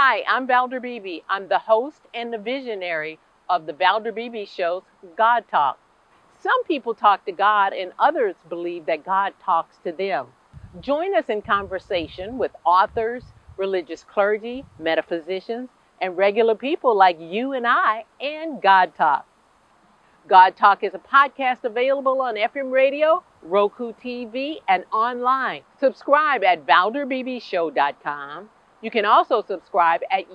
Hi, I'm Valder Beebe. I'm the host and the visionary of the Valder Beebe Show's God Talk. Some people talk to God and others believe that God talks to them. Join us in conversation with authors, religious clergy, metaphysicians, and regular people like you and I and God Talk. God Talk is a podcast available on FM radio, Roku TV, and online. Subscribe at ValderBeebeShow.com. You can also subscribe at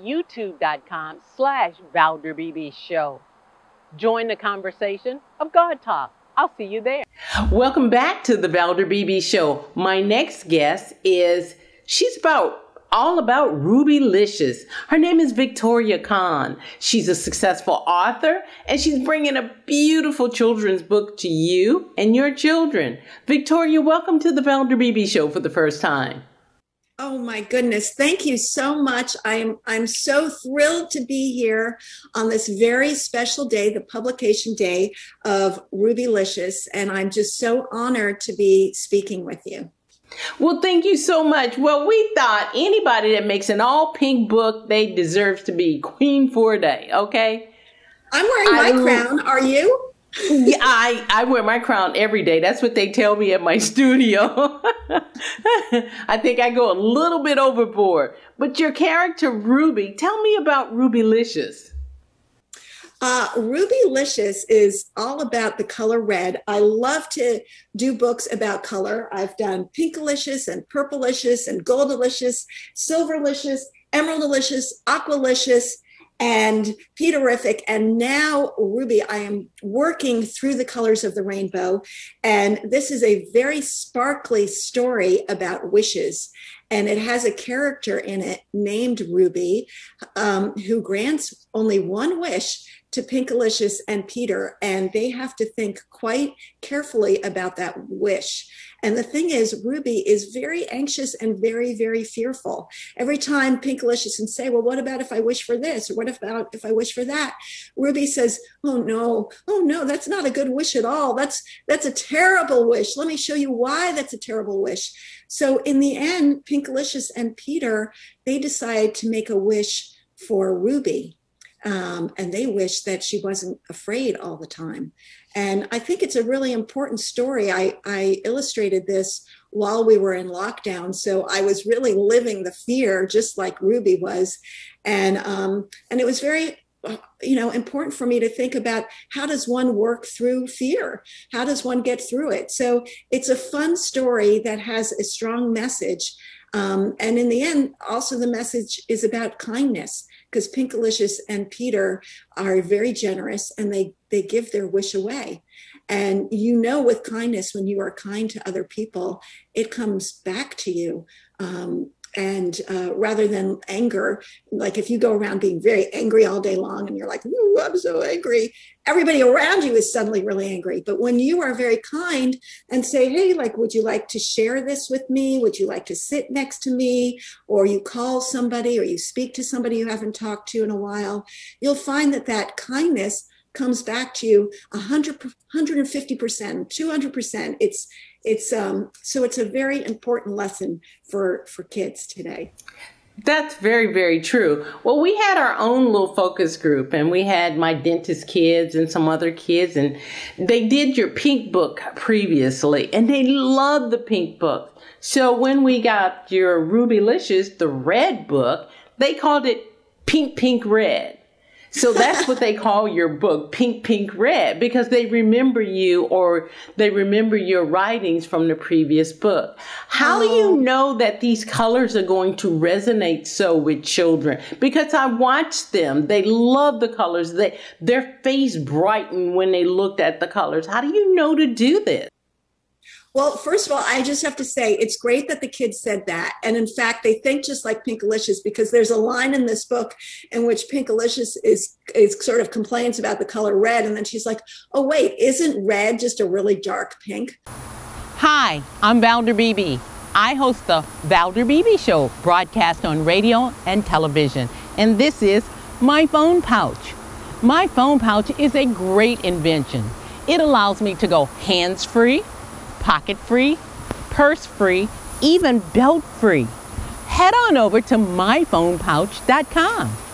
YouTube.com/ValderBeebeShow. Join the conversation of God Talk. I'll see you there. Welcome back to the Valder Beebe Show. My next guest she's all about Rubylicious. Her name is Victoria Khan. She's a successful author, and she's bringing a beautiful children's book to you and your children. Victoria, welcome to the Valder Beebe Show for the first time. Oh my goodness. Thank you so much. I'm so thrilled to be here on this very special day, the publication day of Rubylicious, and I'm just so honored to be speaking with you. Well, thank you so much. Well, we thought anybody that makes an all pink book, they deserve to be queen for a day, okay? I'm wearing my crown. Are you? Yeah, I wear my crown every day. That's what they tell me at my studio. I think I go a little bit overboard. But your character, Ruby, tell me about Rubylicious. Rubylicious is all about the color red. I love to do books about color. I've done Pinkalicious and Purplelicious and Goldalicious, Silverlicious, Emeraldalicious, Aqualicious, and Peterific, and now Ruby. I am working through the colors of the rainbow, and this is a very sparkly story about wishes, and it has a character in it named Ruby, who grants only one wish to Pinkalicious and Peter, and they have to think quite carefully about that wish. And the thing is, Ruby is very anxious and very, very fearful. Every time Pinkalicious and say, well, what about if I wish for this? Or what about if I wish for that? Ruby says, oh no, that's not a good wish at all. That's a terrible wish. Let me show you why that's a terrible wish. So in the end, Pinkalicious and Peter, they decide to make a wish for Ruby. And they wish that she wasn't afraid all the time. And I think it's a really important story. I illustrated this while we were in lockdown, so I was really living the fear just like Ruby was. And it was very important for me to think about, how does one work through fear? How does one get through it? So it's a fun story that has a strong message. And in the end, also the message is about kindness, because Pinkalicious and Peter are very generous and they give their wish away. And with kindness, when you are kind to other people, it comes back to you. And rather than anger, like if you go around being very angry all day long and you're like, ooh, I'm so angry, everybody around you is suddenly really angry. But when you are very kind and say, hey, like, would you like to share this with me? Would you like to sit next to me? Or you call somebody or you speak to somebody you haven't talked to in a while, you'll find that kindness comes back to you 100%, 150%, 200%. So it's a very important lesson for kids today. That's very, very true. Well, we had our own little focus group, and we had my dentist kids and some other kids, and they did your pink book previously, and they loved the pink book. So when we got your Rubylicious, the red book, they called it Pink, Pink, Red. So that's what they call your book, Pink, Pink, Red, because they remember you or they remember your writings from the previous book. How do you know that these colors are going to resonate so with children? Because I watched them. They love the colors. Their face brightened when they looked at the colors. How do you know to do this? Well, first of all, I just have to say it's great that the kids said that. And in fact, they think just like Pinkalicious, because there's a line in this book in which Pinkalicious is sort of complains about the color red. And then she's like, oh, wait, isn't red just a really dark pink? Hi, I'm Valder Beebe. I host the Valder Beebe Show, broadcast on radio and television. And this is my phone pouch. My phone pouch is a great invention. It allows me to go hands-free, pocket-free, purse-free, even belt-free. head on over to myphonepouch.com.